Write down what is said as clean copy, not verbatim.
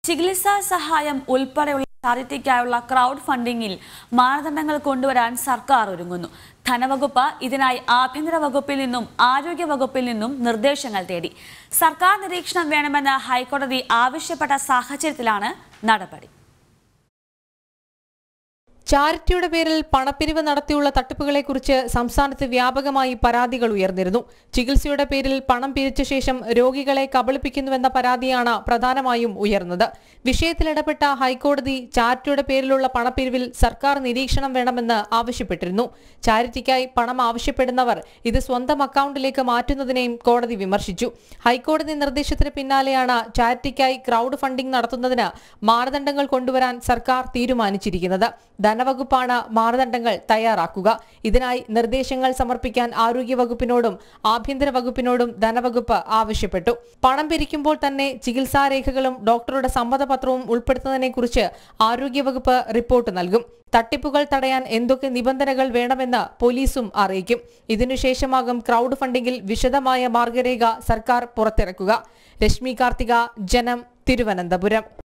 ചികിത്സാ സഹായം ഉൾപ്പെടെയുള്ള ചാരിറ്റിക്കായുള്ള ക്രൗഡ് ഫണ്ടിംഗിൽ മാനദണ്ഡങ്ങൾ കൊണ്ടുവരാൻ സർക്കാർ ഒരുങ്ങുന്നു. ധനവകുപ്പ് ഇതിനായി ആഭ്യന്തര വകുപ്പിൽ നിന്നും ആരോഗ്യ വകുപ്പിൽ നിന്നും നിർദ്ദേശങ്ങൾ തേടി. സർക്കാർ നിരീക്ഷണം വേണമെന്ന് ഹൈക്കോടതി ആവശ്യപ്പെട്ട സാഹചര്യത്തിലാണ് നടപടി. ചാരിറ്റിയുടെ പേരിൽ പണപ്പിരിവ് നടത്തിയുള്ള തട്ടിപ്പുകളെക്കുറിച്ച് സംസ്ഥാനത്ത് വ്യാപകമായി പരാതികൾ ഉയർന്നിരുന്നു. ചികിത്സയുടെ പേരിൽ പണം പിരിച്ച ശേഷം രോഗികളെ കബളിപ്പിക്കുന്നുവെന്ന പരാതിയാണ് പ്രധാനമായും ഉയർന്നത്. വിഷയത്തിലിടപെട്ട ഹൈക്കോടതി ചാരിറ്റിയുടെ പേരിലുള്ള പണപ്പിരിവിൽ സർക്കാർ നിരീക്ഷണം വേണമെന്ന് ആവശ്യപ്പെട്ടിരുന്നു. ചാരിറ്റിക്കായി പണം ആവശ്യപ്പെടുന്നവർ ഇത് സ്വന്തം അക്കൗണ്ടിലേക്ക് മാറ്റുന്നതിനെയും കോടതി വിമർശിച്ചു. ഹൈക്കോടതി നിർദ്ദേശത്തിന് പിന്നാലെയാണ് ചാരിറ്റിക്കായി ക്രൗഡ് ഫണ്ടിംഗ് നടത്തുന്നതിന് മാനദണ്ഡങ്ങൾ കൊണ്ടുവരാൻ സർക്കാർ തീരുമാനിച്ചിരിക്കുന്നത്. ധനവകുപ്പാണ് മാനദണ്ഡങ്ങൾ തയ്യാറാക്കുക. ഇതിനായി നിർദ്ദേശങ്ങൾ സമർപ്പിക്കാൻ ആരോഗ്യ വകുപ്പിനോടും ആഭ്യന്തര വകുപ്പിനോടും ധനവകുപ്പ് ആവശ്യപ്പെട്ടു. പണം പിരിക്കുമ്പോൾ തന്നെ ചികിത്സാരേഖകളും ഡോക്ടറുടെ സമ്മതപത്രവും ഉൾപ്പെടുത്തുന്നതിനെക്കുറിച്ച് ആരോഗ്യവകുപ്പ് റിപ്പോർട്ട് നൽകും. തട്ടിപ്പുകൾ തടയാൻ എന്തൊക്കെ നിബന്ധനകൾ വേണമെന്ന് പോലീസും അറിയിക്കും. ഇതിനുശേഷമാകും ക്രൗഡ് ഫണ്ടിംഗിൽ വിശദമായ മാർഗരേഖ സർക്കാർ പുറത്തിറക്കുക. രശ്മി കാർത്തിക, ജനം, തിരുവനന്തപുരം.